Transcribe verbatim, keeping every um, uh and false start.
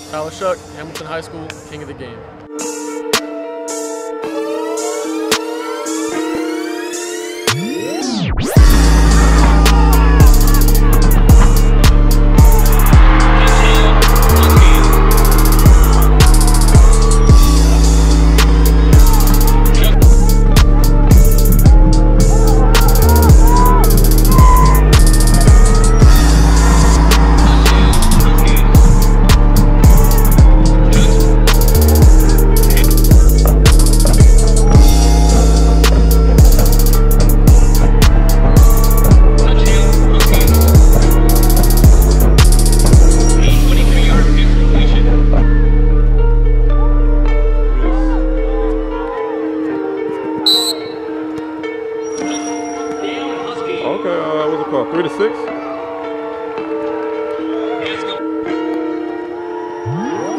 Tyler Shough, Hamilton High School, king of the game. Okay, uh, what's it called? Three to six? Let's go.